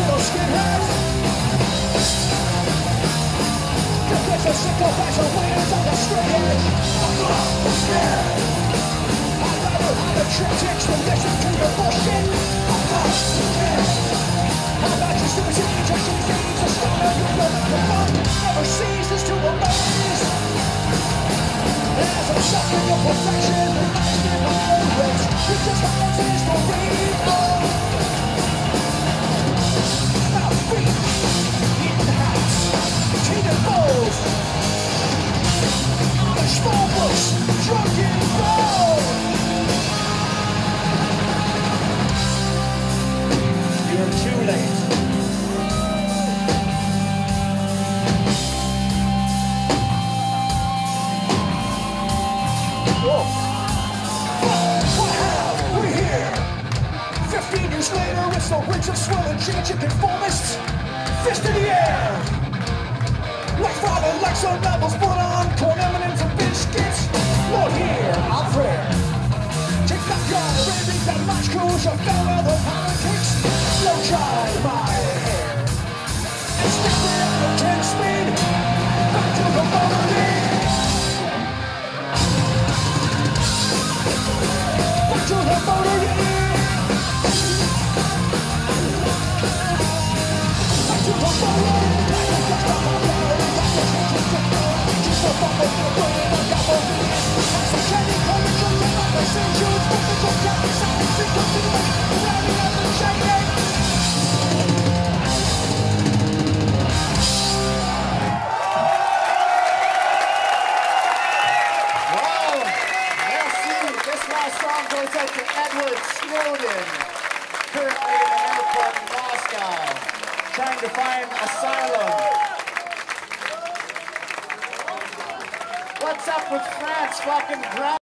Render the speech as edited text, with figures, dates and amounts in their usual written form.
those skinheads. To get the sycophants and waiters on the straight edge. I'm not scared. I'd rather have the tricks than listen to your bullshit. I'm not scared. I'm not just doing it, just doing things to stop it. You know that the fun never ceases to amaze. As I'm stuck in your perfection, reminding my own race. You just want this to read on. Now feet in the house, cheated balls. Amish phobos, drunken balls. You're too late. Whoa. What have we here? 15 years later, it's the rings of swirling chicken conformists. Fist in the air. Like Father, like some novels, put on corn M&M's and biscuits. Lord, hear our prayer. Take back your raving that match crews of farewell politics. Slow dry my hair. And stick me on the 10-speed. Back to the motor league. Back to the motor league. Back to the motor league. Just a bubble in the brain, I got more feelings. As I'm shedding conversations about the centuries, mythical captains, silence and continuing, rowdy up and shading. Wow, merci. This last song goes out to Edward Snowden, currently in an airport in Moscow, trying to find asylum. What's up with France fucking ground?